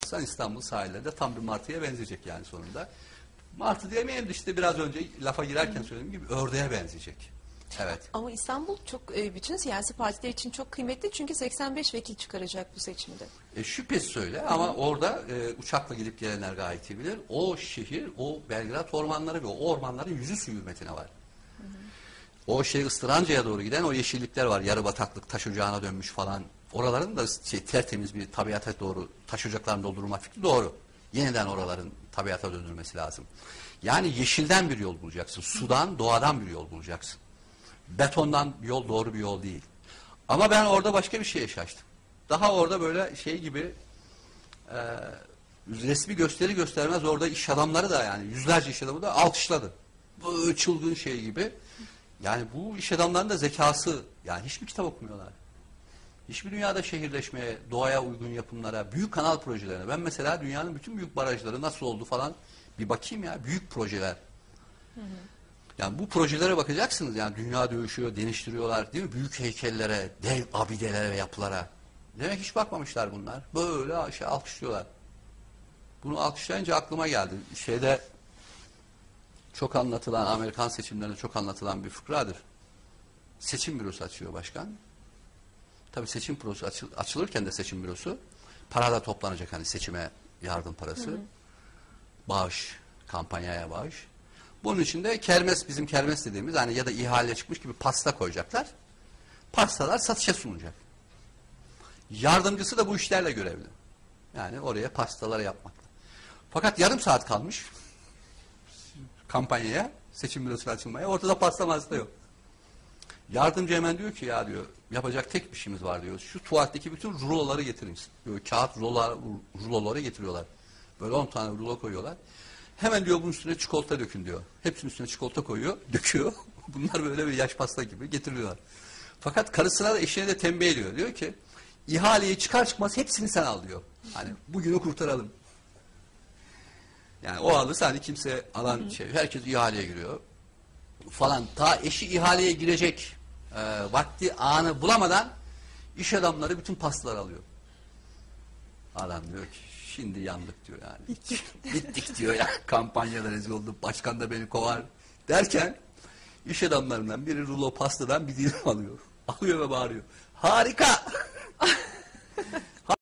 baksan İstanbul sahilleri de tam bir martıya benzeyecek yani sonunda. Martı diyemeyelim de işte biraz önce lafa girerken söylediğim gibi ördeğe benzeyecek. Evet. Ama İstanbul çok bütün siyasi partiler için çok kıymetli çünkü 85 vekil çıkaracak bu seçimde. Şüphesiz öyle ama orada uçakla gidip gelenler gayet iyi bilir. O şehir, o Belgrad ormanları ve o ormanların yüzü suyu hürmetine var. O Istıranca'ya doğru giden o yeşillikler var. Yarı bataklık, taş ocağına dönmüş falan. Oraların da tertemiz bir tabiata doğru taş ocaklarını doldurma fikri doğru. Yeniden oraların tabiata döndürmesi lazım. Yani yeşilden bir yol bulacaksın. Sudan, doğadan bir yol bulacaksın. Betondan yol doğru bir yol değil. Ama ben orada başka bir şeye şaştım. Daha orada böyle şey gibi resmi gösteri göstermez orada iş adamları da yani yüzlerce iş adamı da alkışladı. Bu çılgın şey gibi. Yani bu iş adamlarının da zekası yani hiçbir kitap okumuyorlar. Hiçbir dünyada şehirleşmeye, doğaya uygun yapımlara, büyük kanal projelerine. Ben mesela dünyanın bütün büyük barajları nasıl oldu falan bir bakayım ya. Büyük projeler. Yani bu projelere bakacaksınız. Yani dünya dövüşüyor, deniştiriyorlar değil mi? Büyük heykellere, dev abidelere ve yapılara. Demek hiç bakmamışlar bunlar. Böyle alkışlıyorlar. Bunu alkışlayınca aklıma geldi. Çok anlatılan, Amerikan seçimlerinde çok anlatılan bir fıkradır. Seçim bürosu açıyor başkan. Tabii seçim bürosu açılırken de seçim bürosu para da toplanacak hani seçime yardım parası. Bağış, kampanyaya bağış. Bunun için de kermes, bizim kermes dediğimiz hani ya da ihale çıkmış gibi pasta koyacaklar. Pastalar satışa sunulacak. Yardımcısı da bu işlerle görevli. Yani oraya pastalar yapmakla. Fakat yarım saat kalmış kampanyaya, seçim bürosuna açılmaya. Ortada pasta masta yok. Yardımcı hemen diyor ki ya diyor yapacak tek bir şeyimiz var diyor. Şu tuvaletteki bütün ruloları getirin. Diyor, kağıt ruloları getiriyorlar. Böyle 10 tane rulo koyuyorlar. Hemen diyor bunun üstüne çikolata dökün diyor. Hepsinin üstüne çikolata koyuyor, döküyor. Bunlar böyle bir yaş pasta gibi getiriyorlar. Fakat karısına da eşine de tembih ediyor. Diyor ki ihaleyi çıkar çıkmaz hepsini sen al diyor. Hani bugünü kurtaralım. Yani o alırsa hani kimse alan herkes ihaleye giriyor falan. Ta eşi ihaleye girecek vakti anı bulamadan iş adamları bütün pastaları alıyor. Adam diyor ki şimdi yandık diyor yani. Bittik diyor ya. Kampanyada rezil oldum. Başkan da beni kovar. Derken iş adamlarından biri rulo pastadan bir dilim alıyor. Alıyor ve bağırıyor. Harika!